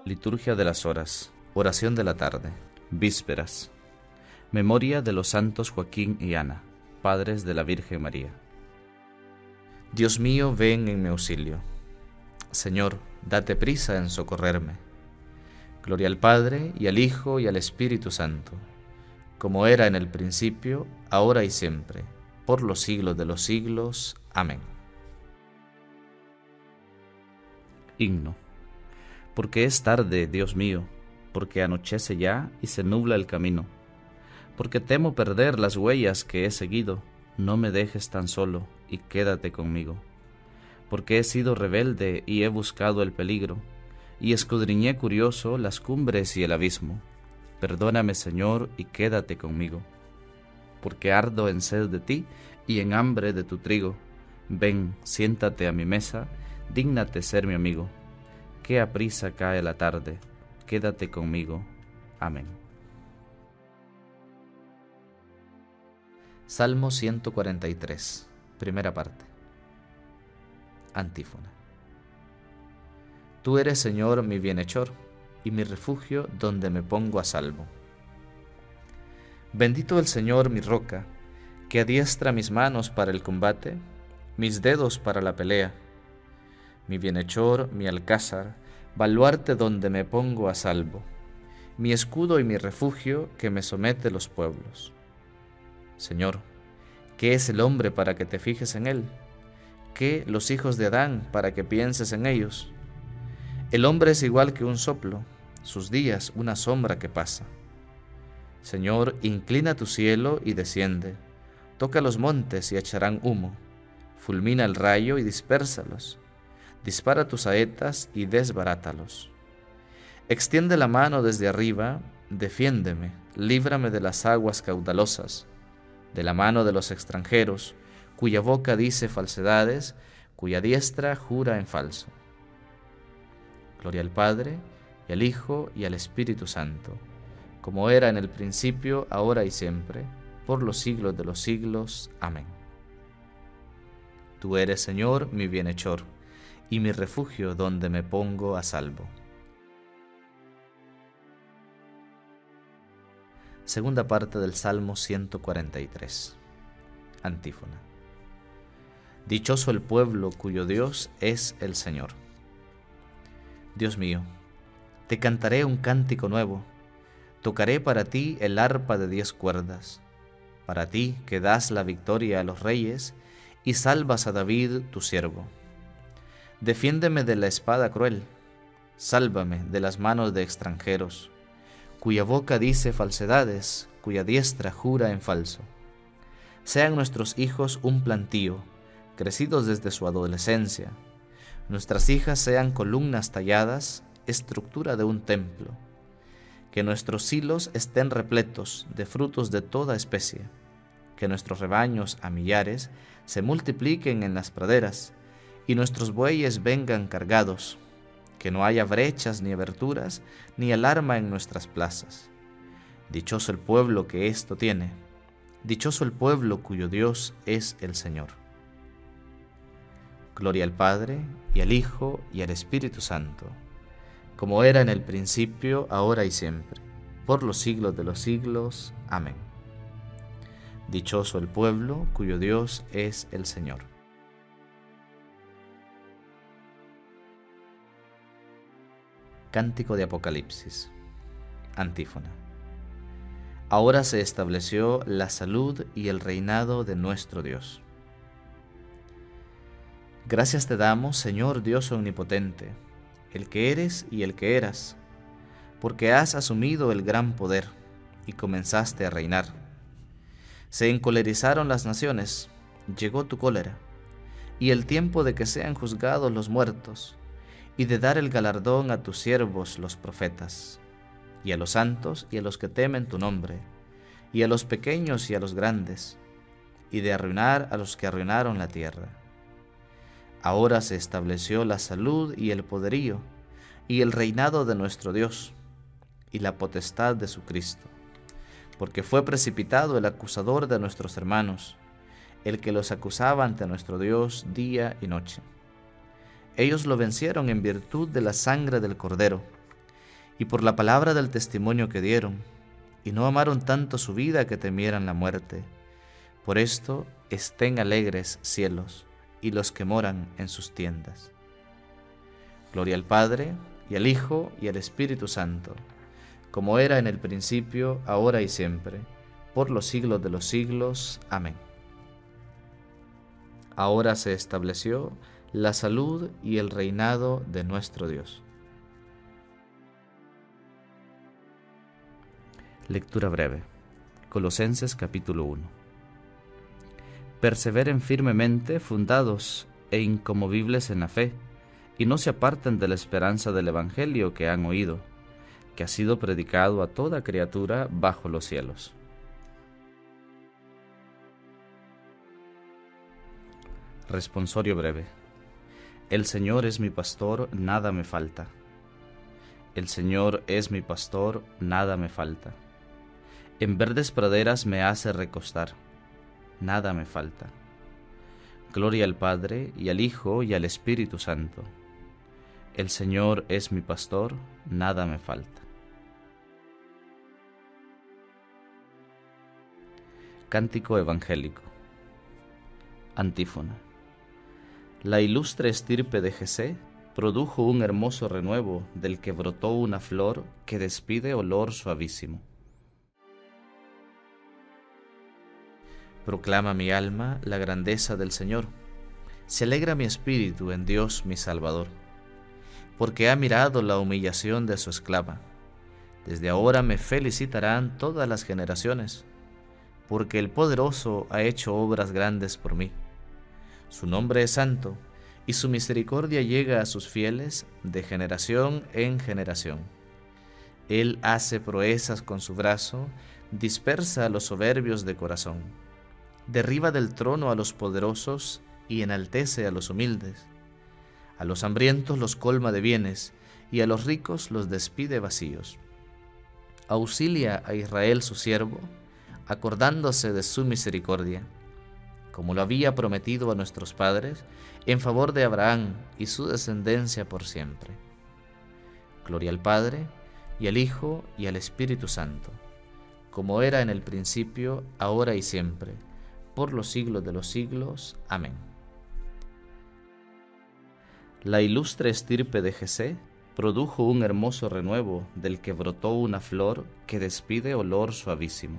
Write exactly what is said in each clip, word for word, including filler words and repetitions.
Liturgia de las horas, oración de la tarde, vísperas, memoria de los santos Joaquín y Ana, padres de la Virgen María. Dios mío, ven en mi auxilio. Señor, date prisa en socorrerme. Gloria al Padre, y al Hijo, y al Espíritu Santo, como era en el principio, ahora y siempre, por los siglos de los siglos. Amén. Himno. Porque es tarde, Dios mío, porque anochece ya y se nubla el camino, porque temo perder las huellas que he seguido, no me dejes tan solo y quédate conmigo. Porque he sido rebelde y he buscado el peligro, y escudriñé curioso las cumbres y el abismo. Perdóname, Señor, y quédate conmigo. Porque ardo en sed de ti y en hambre de tu trigo. Ven, siéntate a mi mesa, dígnate ser mi amigo. Que aprisa cae la tarde, quédate conmigo. Amén. Salmo ciento cuarenta y tres, primera parte. Antífona. Tú eres, Señor, mi bienhechor, y mi refugio donde me pongo a salvo. Bendito el Señor, mi roca, que adiestra mis manos para el combate, mis dedos para la pelea. Mi bienhechor, mi alcázar, baluarte donde me pongo a salvo, mi escudo y mi refugio que me somete los pueblos. Señor, ¿qué es el hombre para que te fijes en él? ¿Qué los hijos de Adán para que pienses en ellos? El hombre es igual que un soplo, sus días una sombra que pasa. Señor, inclina tu cielo y desciende, toca los montes y echarán humo, fulmina el rayo y dispérsalos. Dispara tus saetas y desbarátalos. Extiende la mano desde arriba, defiéndeme, líbrame de las aguas caudalosas, de la mano de los extranjeros, cuya boca dice falsedades, cuya diestra jura en falso. Gloria al Padre, y al Hijo, y al Espíritu Santo, como era en el principio, ahora y siempre, por los siglos de los siglos. Amén. Tú eres, Señor, mi bienhechor, y mi refugio donde me pongo a salvo. Segunda parte del Salmo ciento cuarenta y tres. Antífona. Dichoso el pueblo cuyo Dios es el Señor. Dios mío, te cantaré un cántico nuevo, tocaré para ti el arpa de diez cuerdas, para ti que das la victoria a los reyes y salvas a David tu siervo. Defiéndeme de la espada cruel, sálvame de las manos de extranjeros, cuya boca dice falsedades, cuya diestra jura en falso. Sean nuestros hijos un plantío, crecidos desde su adolescencia. Nuestras hijas sean columnas talladas, estructura de un templo. Que nuestros silos estén repletos de frutos de toda especie. Que nuestros rebaños a millares se multipliquen en las praderas, y nuestros bueyes vengan cargados, que no haya brechas ni aberturas, ni alarma en nuestras plazas. Dichoso el pueblo que esto tiene, dichoso el pueblo cuyo Dios es el Señor. Gloria al Padre, y al Hijo, y al Espíritu Santo, como era en el principio, ahora y siempre, por los siglos de los siglos. Amén. Dichoso el pueblo cuyo Dios es el Señor. Cántico de Apocalipsis. Antífona. Ahora se estableció la salud y el reinado de nuestro Dios. Gracias te damos, Señor Dios omnipotente, el que eres y el que eras, porque has asumido el gran poder y comenzaste a reinar. Se encolerizaron las naciones, llegó tu cólera, y el tiempo de que sean juzgados los muertos, y de dar el galardón a tus siervos los profetas, y a los santos y a los que temen tu nombre, y a los pequeños y a los grandes, y de arruinar a los que arruinaron la tierra. Ahora se estableció la salud y el poderío, y el reinado de nuestro Dios, y la potestad de su Cristo, porque fue precipitado el acusador de nuestros hermanos, el que los acusaba ante nuestro Dios día y noche. Ellos lo vencieron en virtud de la sangre del Cordero y por la palabra del testimonio que dieron, y no amaron tanto su vida que temieran la muerte. Por esto estén alegres cielos, y los que moran en sus tiendas. Gloria al Padre, y al Hijo, y al Espíritu Santo, como era en el principio, ahora y siempre, por los siglos de los siglos. Amén. Ahora se estableció la salud y el reinado de nuestro Dios. Lectura breve. Colosenses capítulo uno. Perseveren firmemente fundados e inconmovibles en la fe, y no se aparten de la esperanza del Evangelio que han oído, que ha sido predicado a toda criatura bajo los cielos. Responsorio breve. El Señor es mi pastor, nada me falta. El Señor es mi pastor, nada me falta. En verdes praderas me hace recostar, nada me falta. Gloria al Padre, y al Hijo, y al Espíritu Santo. El Señor es mi pastor, nada me falta. Cántico evangélico. Antífona. La ilustre estirpe de Jesé produjo un hermoso renuevo del que brotó una flor que despide olor suavísimo. Proclama mi alma la grandeza del Señor. Se alegra mi espíritu en Dios mi Salvador, porque ha mirado la humillación de su esclava. Desde ahora me felicitarán todas las generaciones, porque el Poderoso ha hecho obras grandes por mí. Su nombre es santo, y su misericordia llega a sus fieles de generación en generación. Él hace proezas con su brazo, dispersa a los soberbios de corazón. Derriba del trono a los poderosos y enaltece a los humildes. A los hambrientos los colma de bienes, y a los ricos los despide vacíos. Auxilia a Israel su siervo, acordándose de su misericordia, como lo había prometido a nuestros padres, en favor de Abraham y su descendencia por siempre. Gloria al Padre, y al Hijo, y al Espíritu Santo, como era en el principio, ahora y siempre, por los siglos de los siglos. Amén. La ilustre estirpe de Jesé produjo un hermoso renuevo del que brotó una flor que despide olor suavísimo.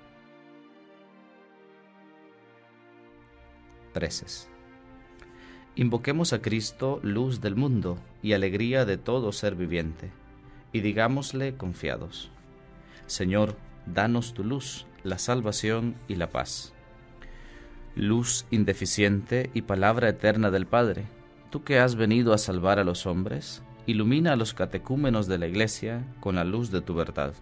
Preces. Invoquemos a Cristo, luz del mundo y alegría de todo ser viviente, y digámosle confiados: Señor, danos tu luz, la salvación y la paz. Luz indeficiente y palabra eterna del Padre, tú que has venido a salvar a los hombres, ilumina a los catecúmenos de la Iglesia con la luz de tu verdad.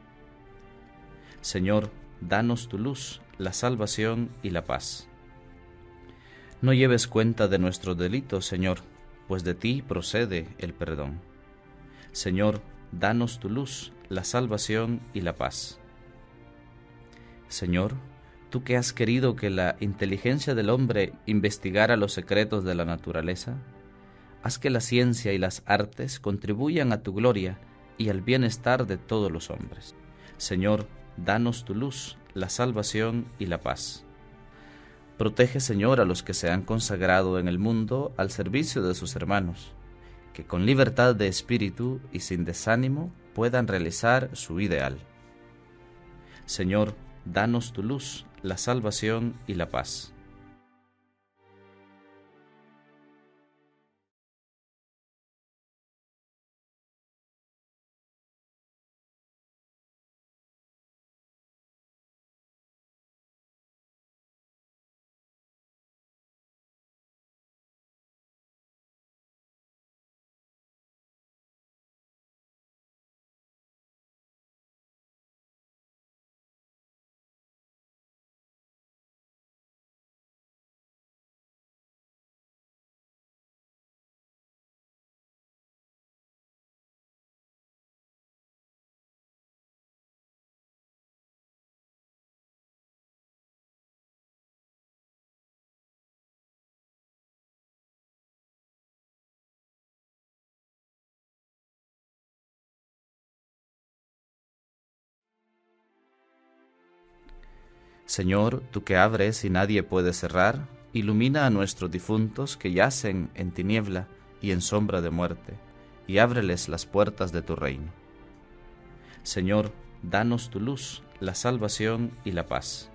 Señor, danos tu luz, la salvación y la paz. No lleves cuenta de nuestros delitos, Señor, pues de ti procede el perdón. Señor, danos tu luz, la salvación y la paz. Señor, tú que has querido que la inteligencia del hombre investigara los secretos de la naturaleza, haz que la ciencia y las artes contribuyan a tu gloria y al bienestar de todos los hombres. Señor, danos tu luz, la salvación y la paz. Protege, Señor, a los que se han consagrado en el mundo al servicio de sus hermanos, que con libertad de espíritu y sin desánimo puedan realizar su ideal. Señor, danos tu luz, la salvación y la paz. Señor, tú que abres y nadie puede cerrar, ilumina a nuestros difuntos que yacen en tiniebla y en sombra de muerte, y ábreles las puertas de tu reino. Señor, danos tu luz, la salvación y la paz.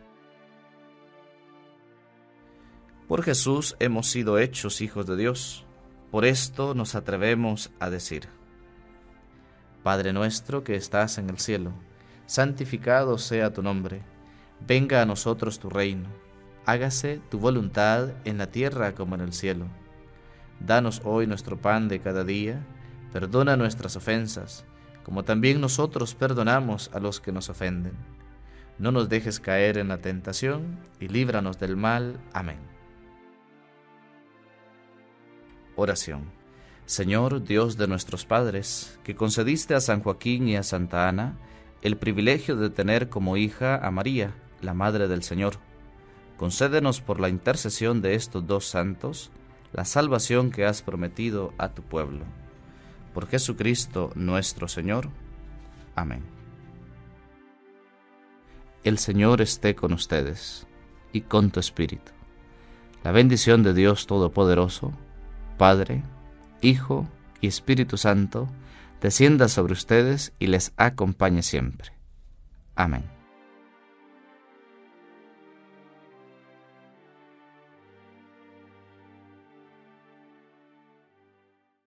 Por Jesús hemos sido hechos hijos de Dios. Por esto nos atrevemos a decir: Padre nuestro que estás en el cielo, santificado sea tu nombre. Venga a nosotros tu reino. Hágase tu voluntad en la tierra como en el cielo. Danos hoy nuestro pan de cada día. Perdona nuestras ofensas, como también nosotros perdonamos a los que nos ofenden. No nos dejes caer en la tentación, y líbranos del mal. Amén. Oración. Señor Dios de nuestros padres, que concediste a San Joaquín y a Santa Ana el privilegio de tener como hija a María, la Madre del Señor, concédenos por la intercesión de estos dos santos la salvación que has prometido a tu pueblo. Por Jesucristo nuestro Señor. Amén. El Señor esté con ustedes y con tu espíritu. La bendición de Dios Todopoderoso, Padre, Hijo y Espíritu Santo, descienda sobre ustedes y les acompañe siempre. Amén.